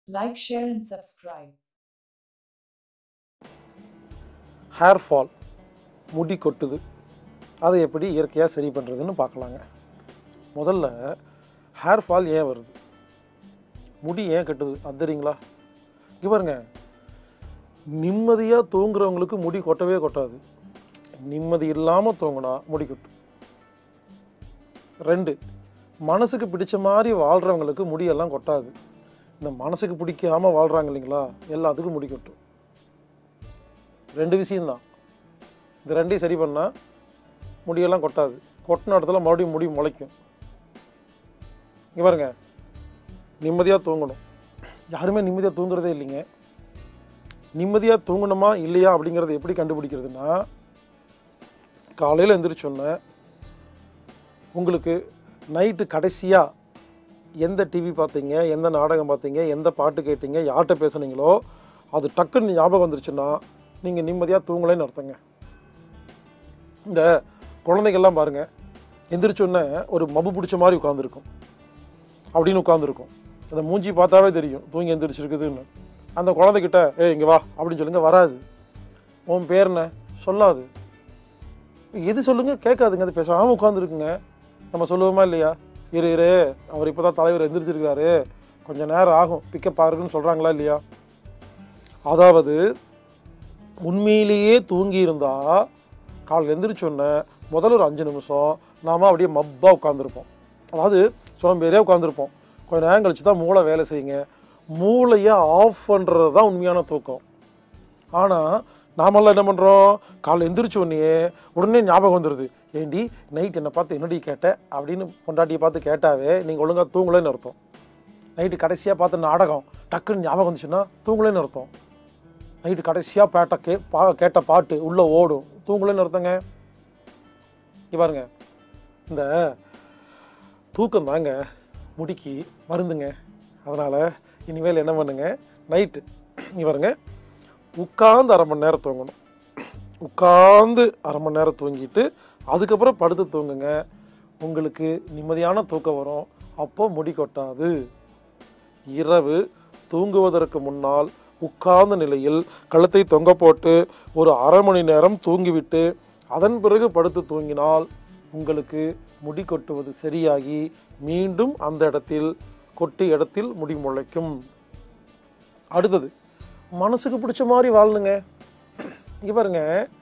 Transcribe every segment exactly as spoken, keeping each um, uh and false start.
Like, share and subscribe. Hair fall, முடி கொட்டுது. அதை எப்படி இயற்கையாக சரி பண்ணுறதுன்னு பார்க்கலாங்க. முதல்ல ஹேர் ஃபால் ஏன் வருது, முடி ஏன் கட்டுது அது தெரியுங்களா? இங்கே பாருங்க, நிம்மதியாக தூங்குறவங்களுக்கு முடி கொட்டவே கொட்டாது. நிம்மதி இல்லாமல் தூங்கினா முடி கொட்டும். ரெண்டு, மனசுக்கு பிடிச்ச மாதிரி வாழ்கிறவங்களுக்கு முடியெல்லாம் கொட்டாது. இந்த மனசுக்கு பிடிக்காமல் வாழ்கிறாங்க இல்லைங்களா, எல்லாத்துக்கும் முடி கொட்டும். ரெண்டு விஷயந்தான். இந்த ரெண்டையும் சரி பண்ணால் முடியெல்லாம் கொட்டாது. கொட்டின இடத்துல மறுபடியும் முடி முளைக்கும். இங்கே பாருங்க, நிம்மதியாக தூங்கணும். யாருமே நிம்மதியாக தூங்குறதே இல்லைங்க. நிம்மதியாக தூங்கணுமா இல்லையா அப்படிங்கிறத எப்படி கண்டுபிடிக்கிறதுனா, காலையில் எழுந்திரிச்சோன்னே உங்களுக்கு நைட்டு கடைசியாக எந்த டிவி பார்த்தீங்க, எந்த நாடகம் பார்த்தீங்க, எந்த பாட்டு கேட்டீங்க, யார்கிட்ட பேசுனீங்களோ அது டக்குன்னு ஞாபகம் வந்துருச்சுன்னா நீங்கள் நிம்மதியாக தூங்கலைன்னு அர்த்தங்க. இந்த குழந்தைகள்லாம் பாருங்கள், எந்திரிச்சோன்னே ஒரு மபு பிடிச்ச மாதிரி உட்காந்துருக்கும் அப்படின்னு உட்காந்துருக்கும். அந்த மூஞ்சி பார்த்தாவே தெரியும் தூங்கி எந்திரிச்சிருக்குதுன்னு. அந்த குழந்தைகிட்ட ஏ இங்கே வா அப்படின்னு சொல்லுங்க, வராது. உன் பேர் என்ன சொல்லாது. எது சொல்லுங்கள் கேட்காதுங்க. அது பேசாமல் உட்காந்துருக்குங்க. நம்ம சொல்லுவோமா இல்லையா, இரு இரு அவர் இப்போ தான் தலைவர் எந்திரிச்சிருக்காரு, கொஞ்சம் நேரம் ஆகும் பிக்கப் ஆகுன்னு சொல்கிறாங்களா இல்லையா? அதாவது உண்மையிலேயே தூங்கி இருந்தால் காலையில் எந்திரிச்சோன்னே முதல்ல ஒரு அஞ்சு நிமிஷம் நாம் அப்படியே மப்பாக உட்காந்துருப்போம். அதாவது சோம்பேறியாக உட்காந்துருப்போம். கொஞ்சம் நேரம் கழிச்சு தான் மூளை வேலை செய்யுங்க. மூளையை ஆஃப் பண்ணுறது தான் உண்மையான தூக்கம். ஆனால் நாமெல்லாம் என்ன பண்ணுறோம், காலையில் எந்திரிச்சோடனே உடனே ஞாபகம் வந்துடுது. ஏண்டி நைட் என்னை பார்த்து என்னடி கேட்ட அப்படின்னு பொண்டாட்டியை பார்த்து கேட்டாவே நீங்கள் ஒழுங்காக தூங்கலைன்னு அர்த்தம். நைட்டு கடைசியாக பார்த்த நாடகம் டக்குன்னு ஞாபகம் வந்துச்சுன்னா தூங்கலைன்னு அர்த்தம். நைட்டு கடைசியாக பேட்ட கே பா கேட்ட பாட்டு உள்ளே ஓடும், தூங்கலைன்னு அர்த்தங்க. இங்கே பாருங்க, இந்த தூக்கம் தாங்க முடிக்கு மருந்துங்க. அதனால் இனிமேல் என்ன பண்ணுங்க, நைட்டு இங்கே பாருங்க, உட்காந்து அரை மணி நேரம் தூங்கணும். உட்காந்து அரை மணி நேரம் தூங்கிட்டு அதுக்கப்புறம் படுத்து தூங்குங்க. உங்களுக்கு நிம்மதியான தூக்கம் வரும். அப்போ முடி கொட்டாது. இரவு தூங்குவதற்கு முன்னால் உட்கார்ந்த நிலையில் கழுத்தை தொங்க போட்டு ஒரு அரை மணி நேரம் தூங்கிவிட்டு அதன் பிறகு படுத்து தூங்கினால் உங்களுக்கு முடி கொட்டுவது சரியாகி மீண்டும் அந்த இடத்தில் கொட்டி இடத்தில் முடி முளைக்கும். அடுத்தது, மனசுக்கு பிடிச்ச மாதிரி வாழணுங்க. இங்கே பாருங்க,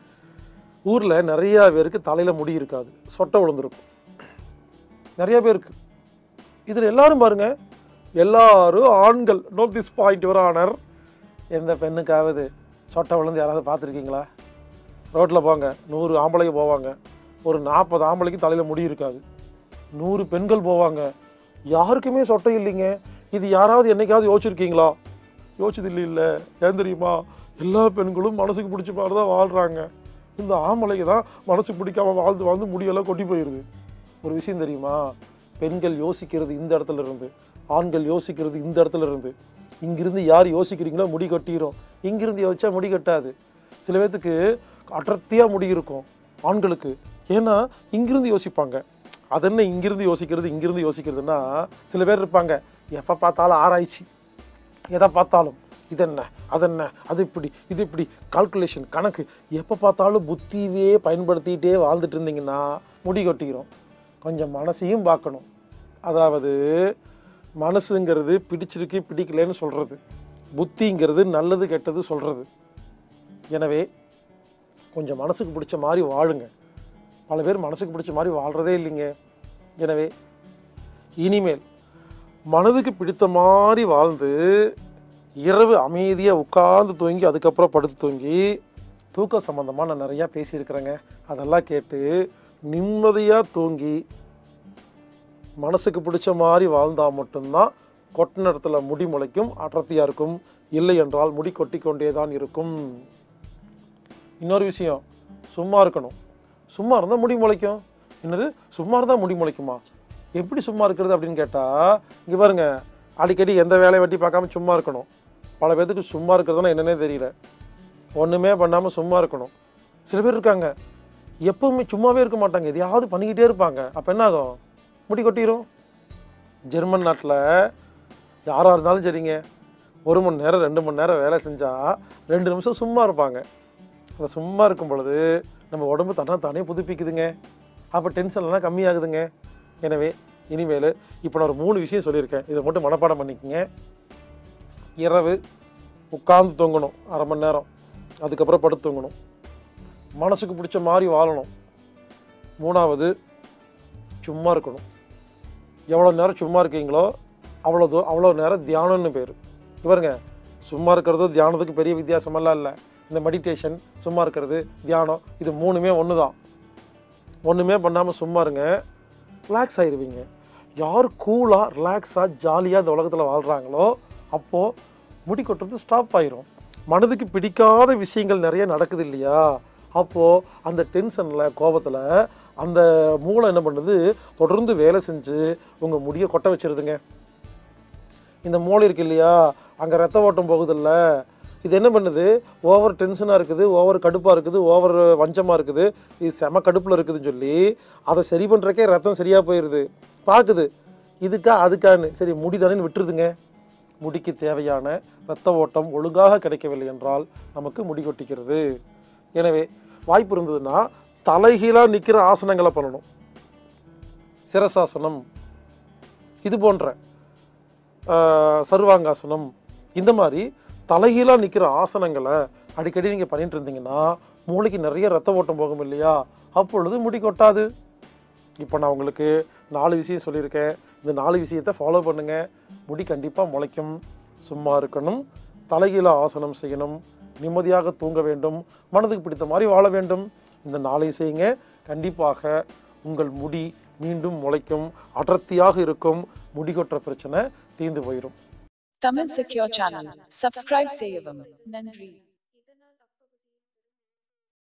ஊரில் நிறையா பேருக்கு தலையில் முடி இருக்காது, சொட்டை விழுந்துருக்கும் நிறையா பேருக்கு. இதில் எல்லாரும் பாருங்கள், எல்லாரும் ஆண்கள். Note this point your honour. எந்த பெண்ணுக்காவது சொட்டை விழுந்து யாராவது பார்த்துருக்கீங்களா? ரோட்டில் போங்க, நூறு ஆம்பளைக்கு போவாங்க, ஒரு நாற்பது ஆம்பளைக்கு தலையில் முடி இருக்காது. நூறு பெண்கள் போவாங்க, யாருக்குமே சொட்டை இல்லைங்க. இது யாராவது என்னைக்காவது யோசிச்சிருக்கீங்களா? யோசிச்சது இல்லை. இல்லை ஏன் தெரியுமா, எல்லா பெண்களும் மனசுக்கு பிடிச்ச மாதிரி தான் வாழ்கிறாங்க. இந்த ஆம்பளைக்கு தான் மனசுக்கு பிடிக்காமல் வாழ்ந்து வாழ்ந்து முடியெல்லாம் கொட்டி போயிடுது. ஒரு விஷயம் தெரியுமா, பெண்கள் யோசிக்கிறது இந்த இடத்துல இருந்து, ஆண்கள் யோசிக்கிறது இந்த இடத்துல இருந்து. இங்கிருந்து யார் யோசிக்கிறீங்களோ முடி கட்டிடும், இங்கிருந்து யோசிச்சா முடி கட்டாது. சில பேர்த்துக்கு அடர்த்தியாக முடி இருக்கும் ஆண்களுக்கு, ஏன்னா இங்கிருந்து யோசிப்பாங்க. அது என்ன இங்கிருந்து யோசிக்கிறது இங்கிருந்து யோசிக்கிறதுனா, சில பேர் இருப்பாங்க எப்போ பார்த்தாலும் ஆராய்ச்சி, எதை பார்த்தாலும் இது என்ன அது என்ன அது இப்படி இது இப்படி கால்குலேஷன் கணக்கு, எப்போ பார்த்தாலும் புத்தியே பயன்படுத்திகிட்டே வாழ்ந்துட்டு இருந்தீங்கன்னா முடி கொட்டிக்கிறோம். கொஞ்சம் மனசையும் பார்க்கணும். அதாவது மனசுங்கிறது பிடிச்சிருக்கு பிடிக்கலன்னு சொல்கிறது, புத்திங்கிறது நல்லது கெட்டது சொல்கிறது. எனவே கொஞ்சம் மனசுக்கு பிடிச்ச மாதிரி வாழுங்க. பல பேர் மனசுக்கு பிடிச்ச மாதிரி வாழ்கிறதே இல்லைங்க. எனவே இனிமேல் மனதுக்கு பிடித்த மாதிரி வாழ்ந்து இரவு அமைதியாக உட்கார்ந்து தூங்கி அதுக்கப்புறம் படுத்து தூங்கி தூக்கம் சம்மந்தமாக நான் நிறையா பேசியிருக்கிறேங்க. அதெல்லாம் கேட்டு நிம்மதியாக தூங்கி மனசுக்கு பிடிச்ச மாதிரி வாழ்ந்தால் மட்டும்தான் கொட்டின இடத்துல முடி முளைக்கும், அடர்த்தியாக இருக்கும். இல்லை என்றால் முடி கொட்டி கொண்டே தான் இருக்கும். இன்னொரு விஷயம், சும்மா இருக்கணும். சும்மா இருந்தால் முடி முளைக்கும். என்னது சும்மா இருந்தால் முடி முளைக்குமா? எப்படி சும்மா இருக்கிறது அப்படின்னு கேட்டால், இங்கே பாருங்கள், அடிக்கடி எந்த வேலையை வெட்டி பார்க்காம சும்மா இருக்கணும். பல பேர்த்துக்கு சும்மா இருக்கிறதுனா என்னன்னே தெரியல. ஒன்றுமே பண்ணாமல் சும்மா இருக்கணும். சில பேர் இருக்காங்க எப்பவுமே சும்மாவே இருக்க மாட்டாங்க, எதையாவது பண்ணிக்கிட்டே இருப்பாங்க. அப்போ என்ன ஆகும், முடி கொட்டிடும். ஜெர்மன் நாட்டில் யாராக இருந்தாலும் சரிங்க, ஒரு மணி நேரம் ரெண்டு மணி நேரம் வேலை செஞ்சால் ரெண்டு நிமிஷம் சும்மா இருப்பாங்க. அந்த சும்மா இருக்கும் பொழுது நம்ம உடம்பு தன்னா தானே புதுப்பிக்குதுங்க. அப்போ டென்ஷன்லாம் கம்மியாகுதுங்க. எனவே இனிமேல் இப்போ நான் ஒரு மூணு விஷயம் சொல்லியிருக்கேன், இதை மட்டும் மனப்பாடம் பண்ணிக்கங்க. இரவு உட்கார்ந்து தூங்கணும் அரை மணி நேரம், அதுக்கப்புறம் படுத்து தூங்கணும். மனசுக்கு பிடிச்ச மாதிரி வாழணும். மூணாவது சும்மா இருக்கணும். எவ்வளோ நேரம் சும்மா இருக்கீங்களோ அவ்வளோ தூ அவ்வளோ நேரம் தியானம்னு பேர். இவருங்க சும்மா இருக்கிறது தியானத்துக்கு பெரிய வித்தியாசமெல்லாம் இல்லை. இந்த மெடிடேஷன், சும்மா இருக்கிறது, தியானம், இது மூணுமே ஒன்று தான். ஒன்றுமே பண்ணாமல் சும்மா இருங்க, ரிலாக்ஸ் ஆகிடுவீங்க. யார் கூலாக ரிலாக்ஸாக ஜாலியாக இந்த உலகத்தில் வாழ்கிறாங்களோ அப்போது முடி கொட்டுறது ஸ்டாப் ஆயிரும். மனதுக்கு பிடிக்காத விஷயங்கள் நிறைய நடக்குது இல்லையா, அப்போது அந்த டென்ஷனில் கோபத்தில் அந்த மூளை என்ன பண்ணுது, தொடர்ந்து வேலை செஞ்சு உங்கள் முடியை கொட்ட வச்சிருதுங்க. இந்த மூளை இருக்கு இல்லையா, அங்கே ரத்த ஓட்டம் போகுதில்ல, இது என்ன பண்ணுது, ஓவர் டென்ஷனாக இருக்குது, ஓவர் கடுப்பாக இருக்குது, ஓவர் வஞ்சமாக இருக்குது, இது செம கடுப்பில் இருக்குதுன்னு சொல்லி அதை சரி பண்ணுறக்கே ரத்தம் சரியாக போயிடுது. பார்க்குது இதுக்கா அதுக்கான்னு, சரி முடி தானேன்னு விட்டுருதுங்க. முடிக்கு தேவையான இரத்த ஓட்டம் ஒழுங்காக கிடைக்கவில்லை என்றால் நமக்கு முடி கொட்டிக்கிறது. எனவே வாய்ப்பு இருந்ததுன்னா தலைகீழாக நிற்கிற ஆசனங்களை பண்ணணும். சிரசாசனம், இது போன்ற சர்வாங்காசனம், இந்த மாதிரி தலைகீழாக நிற்கிற ஆசனங்களை அடிக்கடி நீங்கள் பண்ணிட்டு இருந்தீங்கன்னா மூளைக்கு நிறைய ரத்த ஓட்டம் போகும் இல்லையா, அப்பொழுது முடி கொட்டாது. இப்போ நான் உங்களுக்கு நாலு விஷயம் சொல்லியிருக்கேன். இந்த நாலு விஷயத்தை ஃபாலோ பண்ணுங்கள், முடி கண்டிப்பாக முளைக்கும். சும்மா இருக்கணும், தலைகீழாக ஆசனம் செய்யணும், நிம்மதியாக தூங்க வேண்டும், மனதுக்கு பிடித்த மாதிரி வாழ வேண்டும். இந்த நாளையும் செய்யுங்க, கண்டிப்பாக உங்கள் முடி மீண்டும் முளைக்கும், அடர்த்தியாக இருக்கும். முடி கொட்டுற பிரச்சனை தீர்ந்து போயிடும். தமிழ் செக்யூர் சேனல் சப்ஸ்கிரைப் செய்யவும். நன்றி.